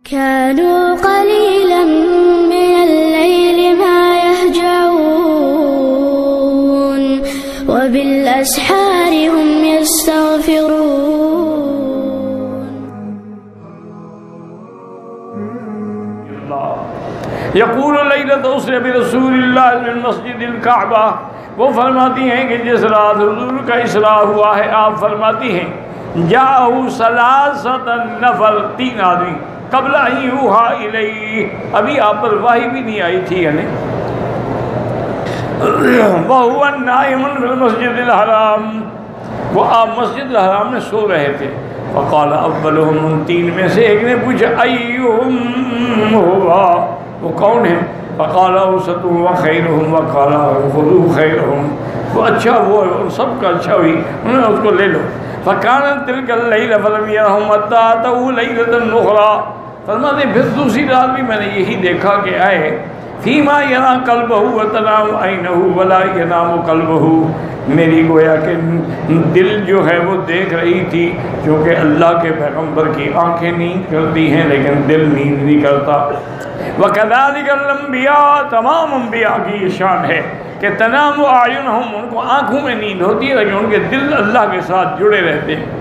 كانوا قليلا من الليل ما يهجعون وبالأسحار هم يستغفرون. یقول لیلۃ اسری برسول اللہ من مسجد الکعبہ، وہ فرماتی ہیں کہ جس رات حضور کا اسراء ہوا ہے آپ فرماتی ہیں جاءہ ثلاثۃ نفر، 3 آدمی قبل ان یوحی الیہ، ابھی آپ پر وحی بھی نہیں آئی تھی، یعنی وہو نائم فی المسجد الحرام، وہ آپ مسجد الحرام میں سو رہے تھے. فقال اولہم، ان 3 میں سے ایک نے پوچھا ایہم ہوا، وہ کون ہے؟ فقال اوسطہم وخیرہم وقال خذوا خیرہم، وہ اچھا وہ سب کا اچھا ہوئی، انہوں نے اس کو لے لو. فکانت تلک اللیلہ فلم یرہم حتی اتوا لیلۃ اخری، فرماتے پھر دوسری رات بھی میں نے یہی دیکھا کہ آئے فیما یرا قلبہ وتنام عینہ ولا ینام قلبہ، میری گویا کہ دل جو ہے وہ دیکھ رہی تھی، کیونکہ اللہ کے پیغمبر کی آنکھیں نیند کرتی ہیں لیکن دل نیند نہیں کرتا. وَكَذَلِكَ الْأَنْبِيَاءُ، تمام انبیاء کی یہ شان ہے کہ تنام اعینہم، ان کو آنکھوں میں نیند ہوتی ہے لیکن ان کے دل اللہ کے ساتھ جڑے رہتے ہیں.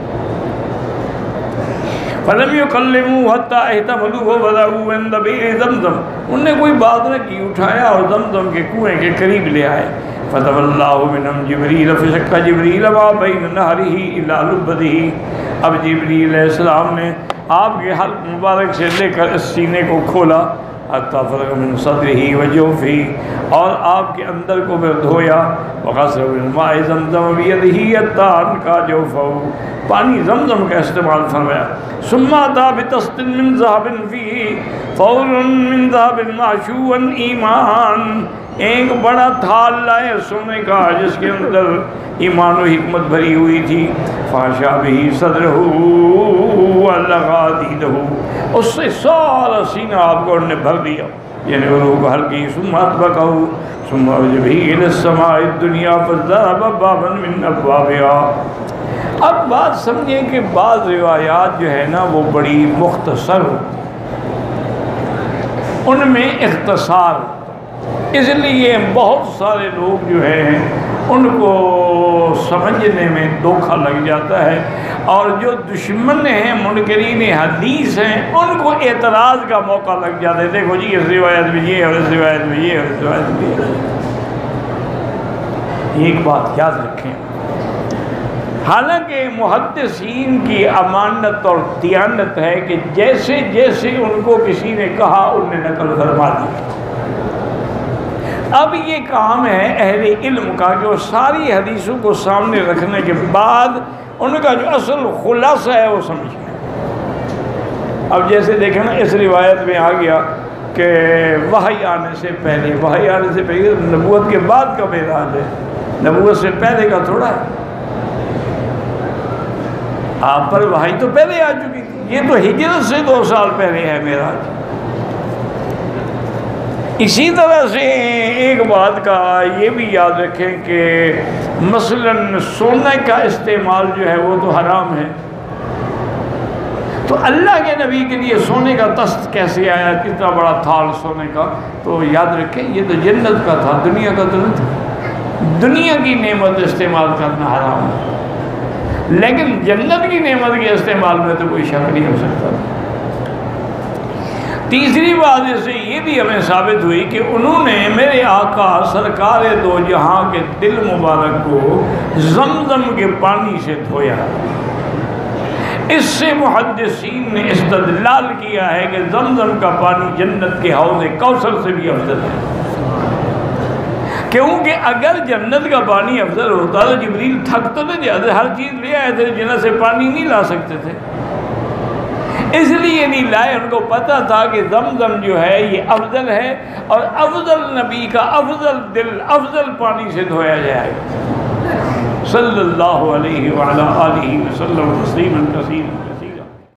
فَلَمْ يُكَلِّمُوا حَتَّى احْتَمَلُوا وَبَلَغُوا عِنْدَ بِئْرِ زَمْزَمْ، ان نے کوئی بات نہ کی، اٹھایا اور زمزم کے کنویں کے قریب لے آئے. فَتَوَلَّاهُ مِنْهُمْ جِبْرِيلَ فَشَقَّ جِبْرِيلَ مَا بَيْنَ نَهْرِهِ إِلَى لُبَّتِهِ، اب جبریل علیہ السلام نے آپ کے حلق مبارک سے لے کر اس سینے کو کھولا، حتی فرغ من صدرہ وجوفہ، اور آپ کے اندر کو پھر دھویا. وغسل بالماء زمزم بیدہ حتی انکا جوفہ، پانی زمزم کا استعمال فرمایا. ثم اتى بطست من ذهب فيه فور من ذهب معشوء ایمان، ایک بڑا تھال لائے سونے کا جس کے اندر ایمان و حکمت بھری ہوئی تھی. فحشا به صدرہ ولغا دیدہ، اس سے سارا سینہ آپ کو انہوں نے بھر دیا، یعنی روح کو ہلکی. ثم اطبقہ ثم عرج به الى السماء الدنیا فضرب بابا من ابوابها. اب بات سمجھیں کہ بعض روایات جو ہے نا وہ بڑی مختصر، ان میں اختصار، اس لیے بہت سارے لوگ جو ہیں ان کو سمجھنے میں دھوکہ لگ جاتا ہے، اور جو دشمن ہیں منکرین حدیث ہیں ان کو اعتراض کا موقع لگ جاتا ہے. دیکھو جی اس روایت میں یہ اور اس روایت میں یہ اور اس روایت میں یہ. ایک بات یاد رکھیں، حالانکہ محدثین کی امانت اور دیانت ہے کہ جیسے جیسے ان کو کسی نے کہا ان نے نقل فرما دی. اب یہ کام ہے اہل علم کا کہ وہ ساری حدیثوں کو سامنے رکھنے کے بعد ان کا جو اصل خلاصہ ہے وہ سمجھیں. اب جیسے دیکھیں نا اس روایت میں آ گیا کہ وحی آنے سے پہلے، وحی آنے سے پہلے نبوت کے بعد کا معراج ہے، نبوت سے پہلے کا تھوڑا ہے. آپ پر وحی تو پہلے آ چکی تھی، یہ تو ہجرت سے 2 سال پہلے ہے معراج. اسی طرح سے ایک بات کا یہ بھی یاد رکھیں کہ مثلا سونے کا استعمال جو ہے وہ تو حرام ہے، تو اللہ کے نبی کے لیے سونے کا تست کیسے آیا، کتنا بڑا تھال سونے کا؟ تو یاد رکھیں یہ تو جنت کا تھا، دنیا کا تو نہیں تھا. دنیا کی نعمت استعمال کرنا حرام ہے، لیکن جنت کی نعمت کے استعمال میں تو کوئی شک نہیں ہو سکتا. تیسری بات اس سے یہ بھی ہمیں ثابت ہوئی کہ انہوں نے میرے آقا سرکار دو جہاں کے دل مبارک کو زمزم کے پانی سے دھویا. اس سے محدثین نے استدلال کیا ہے کہ زمزم کا پانی جنت کے حوض کوثر سے بھی افضل ہے، کیونکہ اگر جنت کا پانی افضل ہوتا تو جبریل تھک تو نہ جاتے، ہر چیز لے آئے تھے، جنت سے پانی نہیں لا سکتے تھے، اس لیے نہیں لائے. ان کو پتہ تھا کہ زمزم جو ہے یہ افضل ہے اور افضل نبی کا افضل دل افضل پانی سے دھویا جائے. صلی اللہ علیہ وعلی آلہ وسلم تسلیما کثیرا.